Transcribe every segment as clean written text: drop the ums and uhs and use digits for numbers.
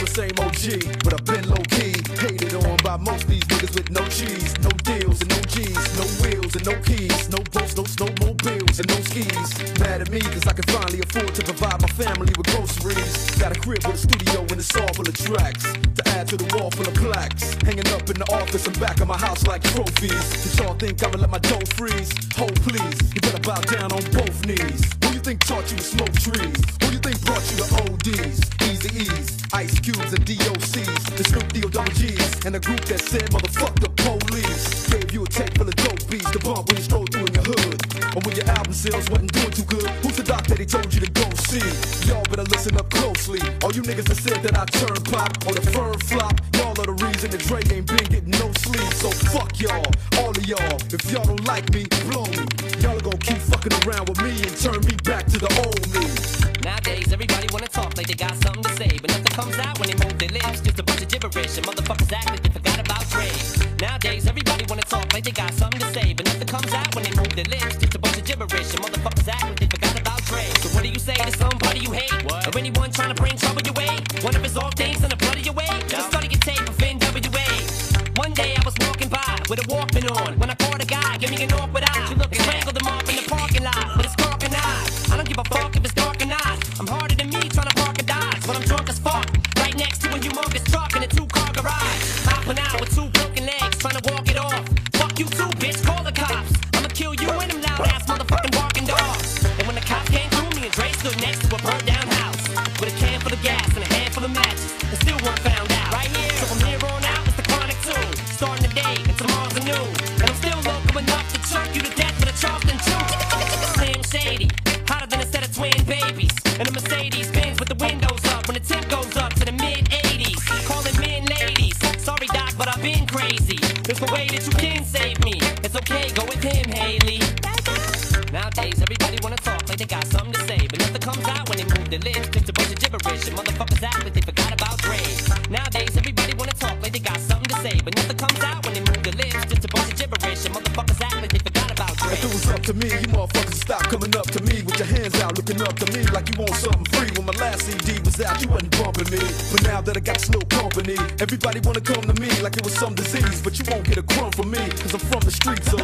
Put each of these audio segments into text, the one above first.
same OG, but I've been low-key. Hated on by most these niggas with no cheese, no deals and no G's, no wheels and no keys, no boats, no snowmobiles and no skis. Mad at me cause I can finally afford to provide my family with groceries. Got a crib with a studio and it's all full of tracks to add to the wall full of plaques, hanging up in the office and back of my house like trophies. Did y'all think I'ma let my dough freeze? Hold please, you better bow down on both knees. Who you think taught you to smoke trees? Who you think brought you to ODs, Easy E's, Ice Cubes and DOCs, the Snoop D-O-double G's, and a group that said motherfuck the police. Gave you a tape full of dope beats to bump when you stroll through in your hood, or when your album sales wasn't doing too good. Who's the doc that he told you to go see? Y'all better listen up closely. All you niggas that said that I turn pop or the firm flop, y'all are the reason that Dre ain't been getting no sleep. So fuck y'all, all of y'all. If y'all don't like me, blow me. Y'all are gonna keep fucking around with me and turn me back to the old me. Nowadays, everybody wanna talk like they got something to say, but nothing comes out when they move their lips. Just a bunch of gibberish, and motherfuckers act like they forgot about Dre. Nowadays, everybody wanna talk like they got something to say, but nothing comes out when they move their lips. Just a bunch of gibberish, and motherfuckers act like they forgot about Dre. So what do you say to somebody you hate? What? Or anyone trying to bring trouble your way? One of his old things in the blood of your way? Just study your tape of NWA. One day I was walking by with a Walkman on when I caught a guy, give me an awkward eye. Strangled him up in the parking lot with his carking eye. I don't give a fuck if it's dark or not. I'm harder than me trying to park a Dodge when I'm drunk as fuck. Right next to a humongous truck in a two-car garage. Hopping out with two broken legs trying to walk it off. Fuck you too, bitch, call the cops. I'ma kill you and them loud-ass motherfucking barking dogs. And when the cops came through, me and Dre stood next to a burnt-down house with a can full of gas and a handful of matches, and still weren't found out. Right here, so from here on out, it's the chronic too. Starting the day and tomorrow's a new. And I'm still local enough to choke you to death with a Charleston chew. Slim Shady, hotter than a set of twin babies. And a Mercedes Benz with the windows up when the temp goes up to the mid-80s. Calling men ladies. Sorry, Doc, but I've been crazy. There's no way that you can save me. It's okay, go with him, Haley. Nowadays, everybody wanna talk like they got something to say, but nothing comes out when they move their lips. Just a bunch of gibberish, and motherfuckers act like they forgot about Dre. Nowadays, everybody wanna talk like they got something to say, but nothing comes out when they move their lips. Just a bunch of gibberish, and motherfuckers act like they forgot about Dre. If it was up to me, you motherfuckers would stop coming up to me with your hands out, looking up to me like you want something free. When my last CD was out, you wasn't bumping me, but now that I got this little company, everybody wanna come to me like it was some disease, but you won't get a crumb from me, cause I'm from the streets of.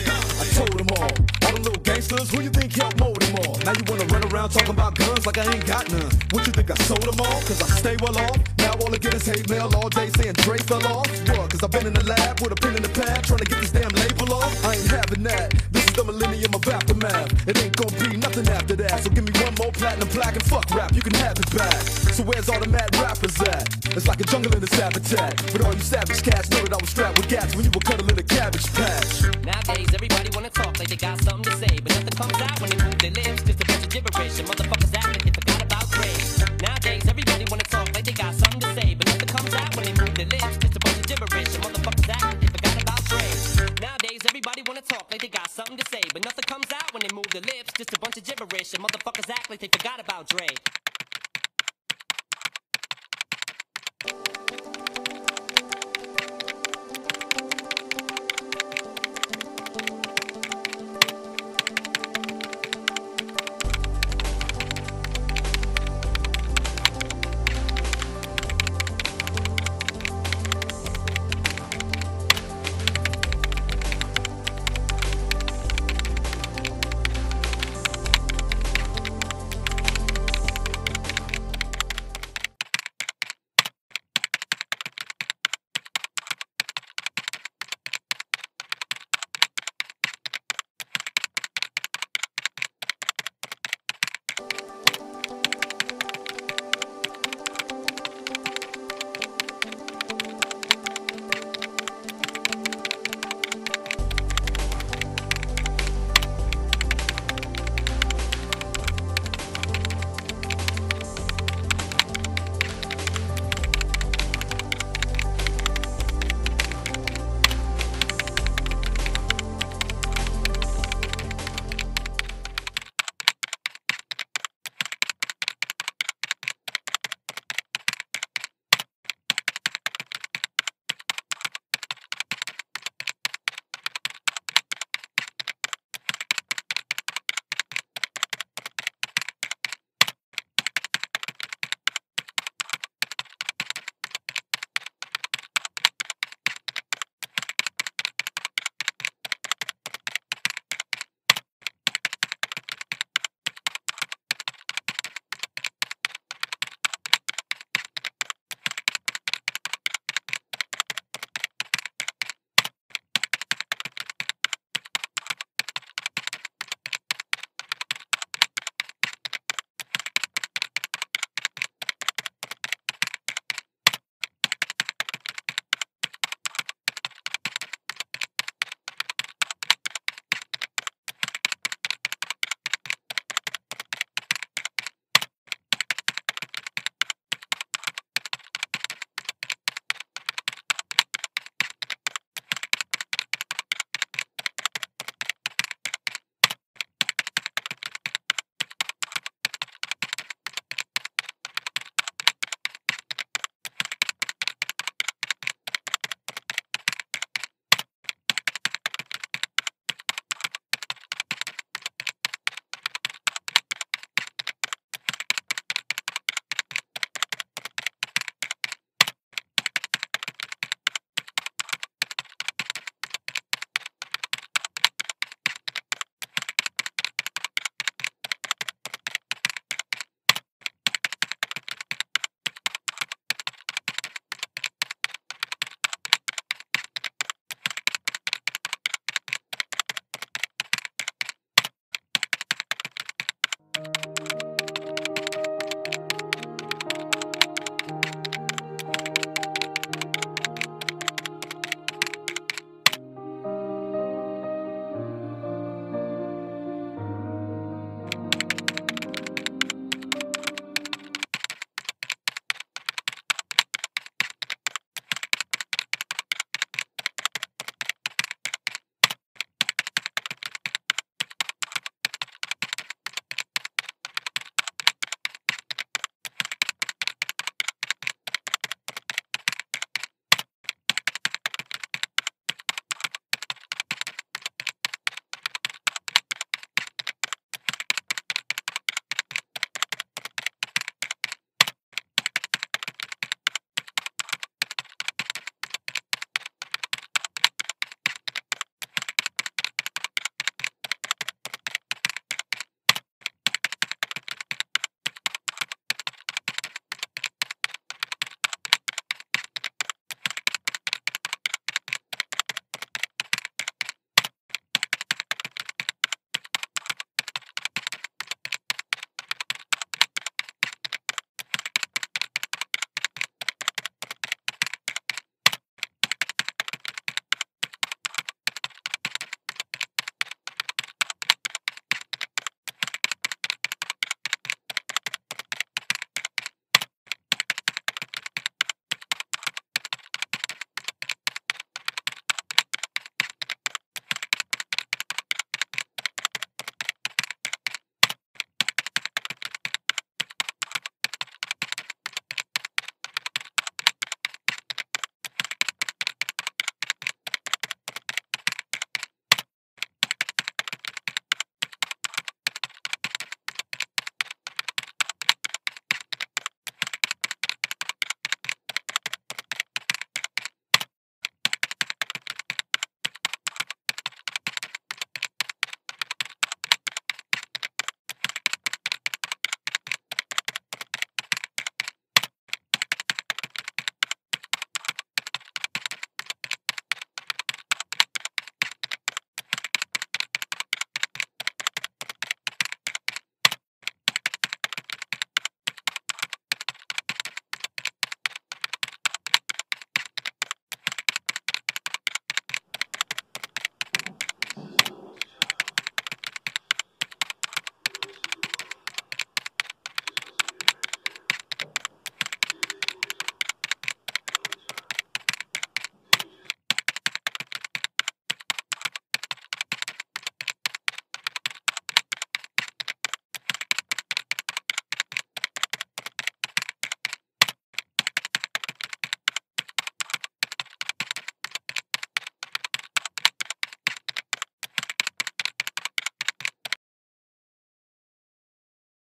I told them all them little gangsters, who you think helped mold them all? Now you wanna run around talking about guns like I ain't got none. What you think I sold them all? Cause I stay well off. Now all I get is hate mail all day saying Dre fell off. What? Cause I've been in the lab with a pen in the pad trying to get this damn label off. I ain't having that. This is the millennium of aftermath. It ain't gonna be nothing after that. So give me one more platinum plaque and fuck rap, you can have it back. So where's all the mad rappers at? It's like a jungle in this habitat. But all you savage cats know that I was strapped with gats when you were cuddling a cabbage patch. Nowadays, everybody wanna talk like they got something to say, but nothing comes out when they move their lips. Just a bunch of gibberish, and motherfuckers act like they forgot about Dre. Nowadays, everybody wanna talk like they got something to say, but nothing comes out when they move their lips. Just a bunch of gibberish, and motherfuckers act like they forgot about Dre. Nowadays, everybody wanna talk like they got something to say, but nothing comes out when they move their lips. Just a bunch of gibberish, and motherfuckers act like they forgot about Dre.